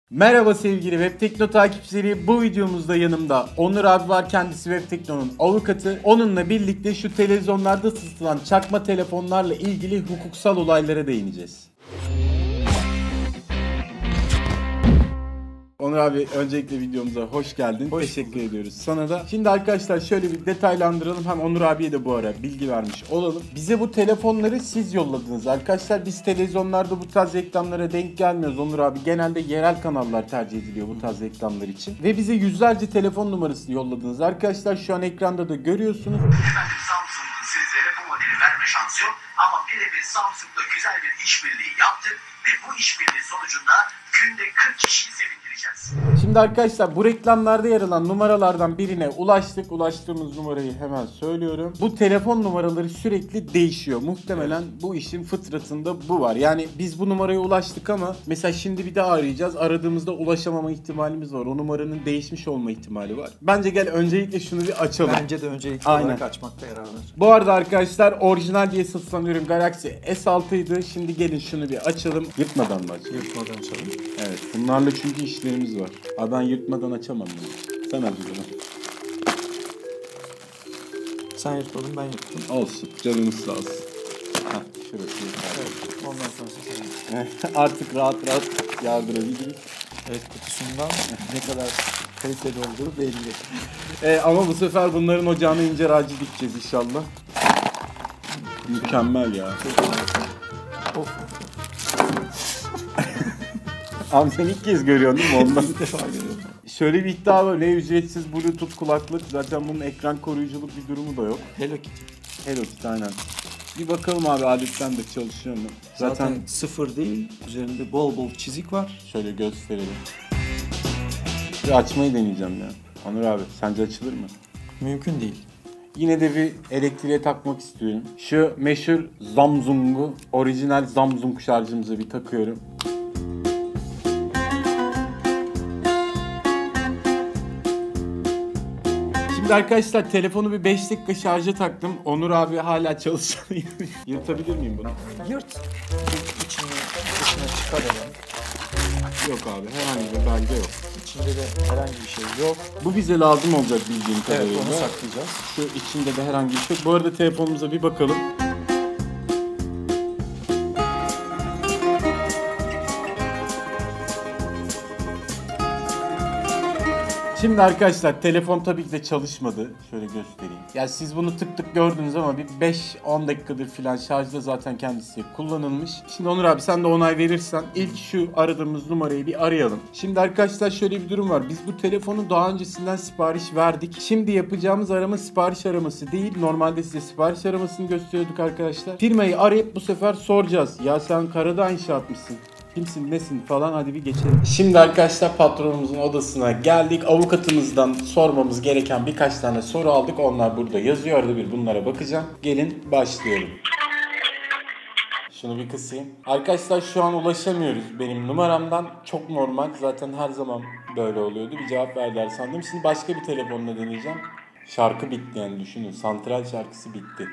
Merhaba sevgili Web Tekno takipçileri, bu videomuzda yanımda Onur abi var, kendisi Web Tekno'nun avukatı. Onunla birlikte şu televizyonlarda satılan çakma telefonlarla ilgili hukuksal olaylara değineceğiz. Onur abi, öncelikle videomuza hoş geldin. Teşekkür ediyoruz sana da. Şimdi arkadaşlar şöyle bir detaylandıralım. Hem Onur abiye de bu ara bilgi vermiş olalım. Bize bu telefonları siz yolladınız arkadaşlar. Biz televizyonlarda bu tarz reklamlara denk gelmiyoruz Onur abi. Genelde yerel kanallar tercih ediliyor bu tarz reklamlar için. Ve bize yüzlerce telefon numarasını yolladınız arkadaşlar. Şu an ekranda da görüyorsunuz. Samsung'un sizlere bu modeli verme şansı yok. Ama birebir Samsung'da güzel bir işbirliği yaptık. Ve bu işbirliği sonucunda günde 40 kişiyi sevindireceğiz. Şimdi arkadaşlar bu reklamlarda yer alan numaralardan birine ulaştık. Ulaştığımız numarayı hemen söylüyorum. Bu telefon numaraları sürekli değişiyor. Muhtemelen bu işin fıtratında bu var. Yani biz bu numaraya ulaştık ama mesela şimdi bir daha arayacağız. Aradığımızda ulaşamama ihtimalimiz var. O numaranın değişmiş olma ihtimali var. Bence gel öncelikle şunu bir açalım. Bence de öncelikli olarak açmakta yarar var. Bu arada arkadaşlar orijinal diye satılan ürün Galaxy S6'ydı. Şimdi gelin şunu bir açalım. Yırtmadan mı açalım? Yırtmadan açalım. Evet, bunlarla çünkü işlerimiz var. Abi ben yırtmadan açamam bunu. Sen aç bunu. Sen yırtmadın, ben yırttım. Olsun, canımız sağ olsun. Heh, şurası Evet, ondan sonrası senin. artık rahat yardırabiliriz. Evet, kutusundan ne kadar kaliteli olduğu belli. Ama bu sefer bunların ocağına incir ağacı dikeceğiz inşallah. Mükemmel ya. Of. Abi sen ilk kez görüyorsun değil mi ondan? İlk defa görüyorum. Şöyle bir iddia var. Ne ücretsiz Bluetooth kulaklık. Zaten bunun ekran koruyuculuk bir durumu da yok. Hello Kitty. Hello Kitty aynen. Bir bakalım abi aletten de çalışıyor mu? Zaten sıfır değil, üzerinde bol bol çizik var. Şöyle gösterelim. Bir açmayı deneyeceğim ya. Onur abi sence açılır mı? Mümkün değil. Yine de bir elektriğe takmak istiyorum. Şu meşhur Samsung'u, orijinal Samsung şarjımıza bir takıyorum. Şimdi arkadaşlar telefonu bir 5 dakika şarja taktım. Onur abi hala çalışıyor. Yırtabilir miyim bunu? Yırt. Dışına çıkaralım. Yok abi, herhangi bir belge yok. İçinde de herhangi bir şey yok. Bu bize lazım olacak bildiğim kadarıyla. Evet, onu saklayacağız. Şu içinde de herhangi bir şey yok. Bu arada telefonumuza bir bakalım. Şimdi arkadaşlar telefon tabii ki de çalışmadı. Şöyle göstereyim. Yani siz bunu tık tık gördünüz ama bir 5-10 dakikadır filan şarjda zaten kendisi kullanılmış. Şimdi Onur abi sen de onay verirsen ilk şu aradığımız numarayı bir arayalım. Şimdi arkadaşlar şöyle bir durum var. Biz bu telefonu daha öncesinden sipariş verdik. Şimdi yapacağımız arama sipariş araması değil. Normalde size sipariş aramasını gösteriyorduk arkadaşlar. Firmayı arayıp bu sefer soracağız. Ya sen Karadağ inşaat mısın? Kimsin, nesin falan, hadi bir geçelim. Şimdi arkadaşlar patronumuzun odasına geldik. Avukatımızdan sormamız gereken birkaç tane soru aldık. Onlar burada yazıyor. Arada bir bunlara bakacağım. Gelin başlayalım. Şunu bir kısayım. Arkadaşlar şu an ulaşamıyoruz benim numaramdan. Çok normal. Zaten her zaman böyle oluyordu. Bir cevap verdiler sandım. Şimdi başka bir telefonla deneyeceğim. Şarkı bitti yani, düşünün. Santral şarkısı bitti.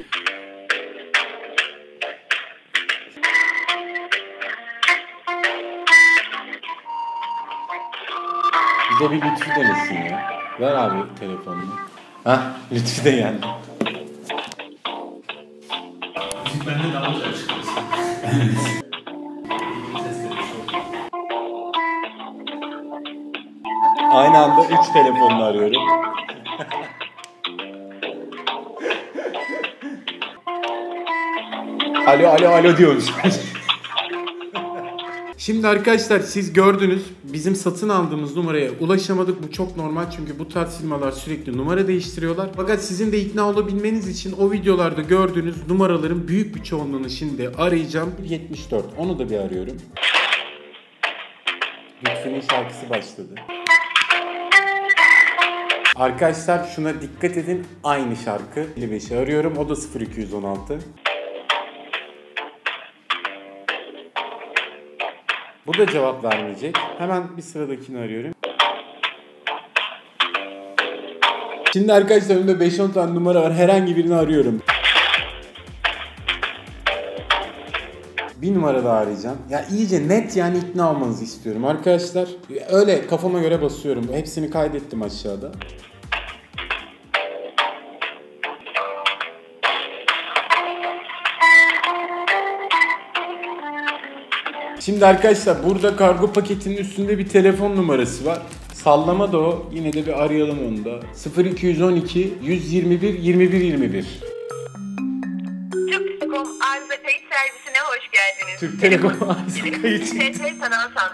Bir de bir Lütfü denesin ya. Ver abi telefonunu. Hah, Lütfü de geldi. Müzik bende daha güzel çıkıyorsun. Aynı anda 3 telefonla arıyorum. alo diyoruz. Şimdi arkadaşlar siz gördünüz, bizim satın aldığımız numaraya ulaşamadık. Bu çok normal çünkü bu tarz firmalar sürekli numara değiştiriyorlar. Fakat sizin de ikna olabilmeniz için o videolarda gördüğünüz numaraların büyük bir çoğunluğunu şimdi arayacağım. 74, onu da bir arıyorum. Lütfü'nün şarkısı başladı. Arkadaşlar şuna dikkat edin, aynı şarkı. 55'i arıyorum, o da 0216. Bu da cevap vermeyecek. Hemen bir sıradakini arıyorum. Şimdi arkadaşlar önümde 5-10 tane numara var. Herhangi birini arıyorum. Bir numara daha arayacağım. Ya iyice net yani ikna olmanızı istiyorum arkadaşlar. Öyle kafama göre basıyorum. Hepsini kaydettim aşağıda. Şimdi arkadaşlar burada kargo paketinin üstünde bir telefon numarası var. Sallama da o. Yine de bir arayalım onu da. 0212 121 21 21. Türk Telekom arıza kayıt servisine hoş geldiniz. Türk Telekom arıza kayıt. TT Sanal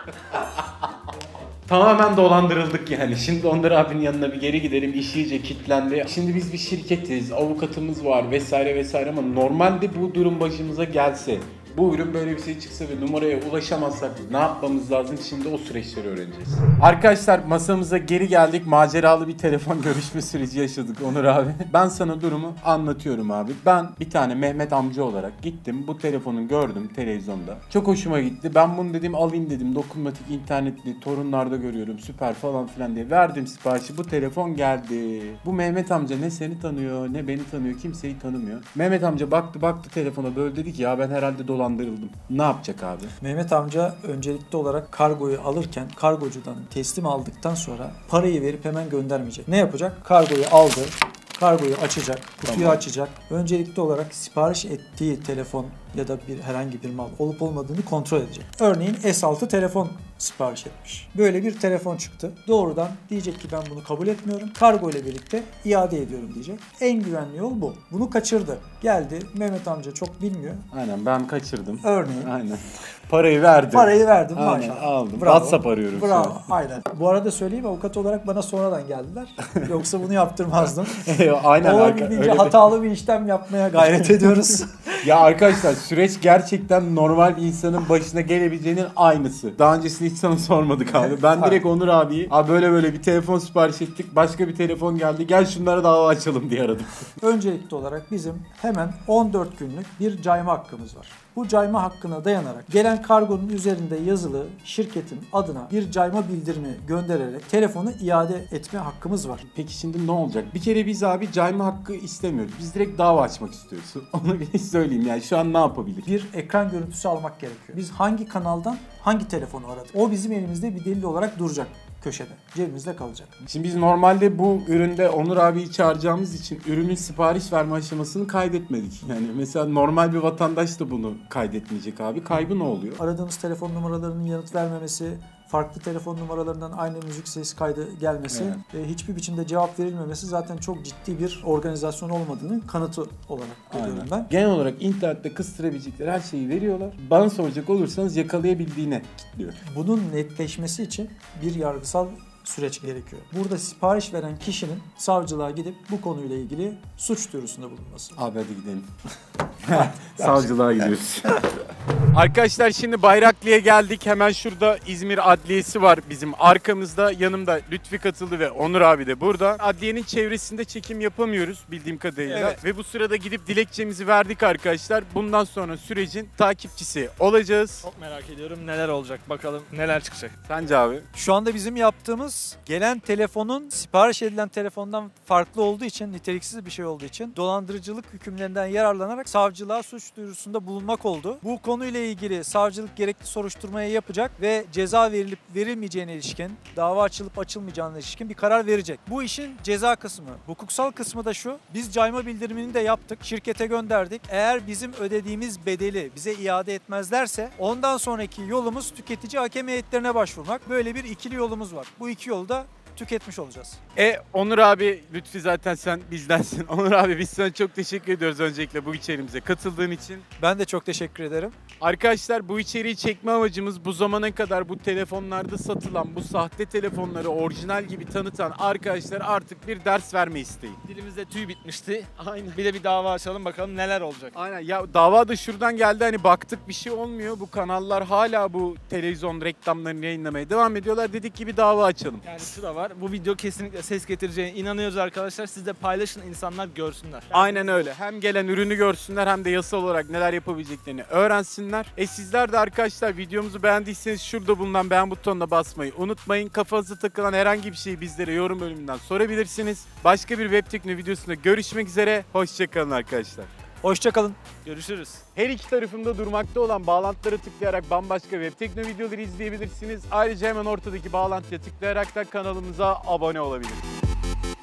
Tamamen dolandırıldık yani. Şimdi Onur abinin yanına bir geri gidelim. İş iyice kilitlendi. Şimdi biz bir şirketiz, avukatımız var vesaire vesaire ama normalde bu durum başımıza gelse, bu ürün böyle bir şey çıksa ve numaraya ulaşamazsak ne yapmamız lazım? Şimdi o süreçleri öğreneceğiz. Arkadaşlar masamıza geri geldik. Maceralı bir telefon görüşme süreci yaşadık Onur abi. Ben sana durumu anlatıyorum abi. Ben bir tane Mehmet amca olarak gittim. Bu telefonu gördüm televizyonda. Çok hoşuma gitti. Ben bunu dedim alayım dedim. Dokunmatik, internetli, torunlarda görüyorum süper falan filan diye. Verdim siparişi. Bu telefon geldi. Bu Mehmet amca ne seni tanıyor ne beni tanıyor. Kimseyi tanımıyor. Mehmet amca baktı telefona böyle dedi ki ya ben herhalde dolandırıldım. Ne yapacak abi? Mehmet amca öncelikli olarak kargoyu alırken kargocudan teslim aldıktan sonra parayı verip hemen göndermeyecek. Ne yapacak? Kargoyu aldı. Kargoyu açacak, kutuyu açacak. Öncelikli olarak sipariş ettiği telefon ya da herhangi bir mal olup olmadığını kontrol edecek. Örneğin S6 telefon sipariş etmiş. Böyle bir telefon çıktı. Doğrudan diyecek ki ben bunu kabul etmiyorum. Kargo ile birlikte iade ediyorum diyecek. En güvenli yol bu. Bunu kaçırdı. Geldi. Mehmet amca çok bilmiyor. Aynen ben kaçırdım. Örneğin. Aynen. Parayı verdim. Parayı verdim Aynen, maşallah. aldım. Bravo. WhatsApp arıyorum. Bravo. Aynen. Bu arada söyleyeyim avukat olarak bana sonradan geldiler. Yoksa bunu yaptırmazdım. Aynen. Olabildiğince hatalı bir işlem yapmaya gayret ediyoruz. Ya arkadaşlar süreç gerçekten normal bir insanın başına gelebileceğinin aynısı. Daha öncesini hiç sana sormadık abi. Ben direkt Onur abiyi abi böyle bir telefon sipariş ettik. Başka bir telefon geldi. Gel şunlara dava açalım diye aradım. Öncelikli olarak bizim hemen 14 günlük bir cayma hakkımız var. Bu cayma hakkına dayanarak gelen kargonun üzerinde yazılı şirketin adına bir cayma bildirimi göndererek telefonu iade etme hakkımız var. Peki şimdi ne olacak? Bir kere biz abi cayma hakkı istemiyoruz. Biz direkt dava açmak istiyoruz. Onu bir söyleyeyim yani şu an ne yapabilir? Bir ekran görüntüsü almak gerekiyor. Biz hangi kanaldan hangi telefonu aradık? O bizim elimizde bir delil olarak duracak. Köşede. Cebimizde kalacak. Şimdi biz normalde bu üründe Onur abiyi çağıracağımız için ürünün sipariş verme aşamasını kaydetmedik. Yani mesela normal bir vatandaş da bunu kaydetmeyecek abi. Kaybı ne oluyor? Aradığımız telefon numaralarının yanıt vermemesi, farklı telefon numaralarından aynı müzik ses kaydı gelmesi, hiçbir biçimde cevap verilmemesi zaten çok ciddi bir organizasyon olmadığının kanıtı olarak görüyorum ben. Genel olarak internette kıstırabilecekleri her şeyi veriyorlar. Bana soracak olursanız yakalayabildiğine kilitliyor. Bunun netleşmesi için bir yargısal süreç gerekiyor. Burada sipariş veren kişinin savcılığa gidip bu konuyla ilgili suç duyurusunda bulunması. Abi hadi gidelim. Savcılığa gidiyoruz. Arkadaşlar şimdi Bayraklı'ya geldik. Hemen şurada İzmir Adliyesi var bizim arkamızda. Yanımda Lütfi katıldı ve Onur abi de burada. Adliyenin çevresinde çekim yapamıyoruz bildiğim kadarıyla. Evet. Ve bu sırada gidip dilekçemizi verdik arkadaşlar. Bundan sonra sürecin takipçisi olacağız. Çok merak ediyorum neler olacak, bakalım neler çıkacak. Sence abi? Şu anda bizim yaptığımız gelen telefonun sipariş edilen telefondan farklı olduğu için, niteliksiz bir şey olduğu için dolandırıcılık hükümlerinden yararlanarak savcılığa suç duyurusunda bulunmak oldu. Bu konuyla ilgili savcılık gerekli soruşturmayı yapacak ve ceza verilip verilmeyeceğine ilişkin, dava açılıp açılmayacağına ilişkin bir karar verecek. Bu işin ceza kısmı. Hukuksal kısmı da şu: biz cayma bildirimini de yaptık, şirkete gönderdik. Eğer bizim ödediğimiz bedeli bize iade etmezlerse ondan sonraki yolumuz tüketici hakem heyetlerine başvurmak. Böyle bir ikili yolumuz var. Bu iki yolu da tüketmiş olacağız. Onur abi, Lütfi zaten sen bizdensin. Onur abi biz sana çok teşekkür ediyoruz öncelikle bu içeriğimize katıldığın için. Ben de çok teşekkür ederim. Arkadaşlar bu içeriği çekme amacımız bu zamana kadar bu telefonlarda satılan bu sahte telefonları orijinal gibi tanıtan arkadaşlar artık bir ders verme isteği. Dilimizde tüy bitmişti. Aynen. Bir de bir dava açalım bakalım neler olacak. Aynen ya, dava da şuradan geldi, hani baktık bir şey olmuyor. Bu kanallar hala bu televizyon reklamlarını yayınlamaya devam ediyorlar. Dedik ki bir dava açalım. Yani şu da var, bu video kesinlikle ses getireceğine inanıyoruz arkadaşlar. Siz de paylaşın, insanlar görsünler. Aynen öyle. Hem gelen ürünü görsünler hem de yasal olarak neler yapabileceklerini öğrensinler. Sizler de arkadaşlar videomuzu beğendiyseniz şurada bulunan beğen butonuna basmayı unutmayın. Kafanıza takılan herhangi bir şeyi bizlere yorum bölümünden sorabilirsiniz. Başka bir web teknoloji videosunda görüşmek üzere. Hoşçakalın arkadaşlar. Hoşçakalın. Görüşürüz. Her iki tarafında durmakta olan bağlantılara tıklayarak bambaşka web tekno videoları izleyebilirsiniz. Ayrıca hemen ortadaki bağlantıya tıklayarak da kanalımıza abone olabilirsiniz.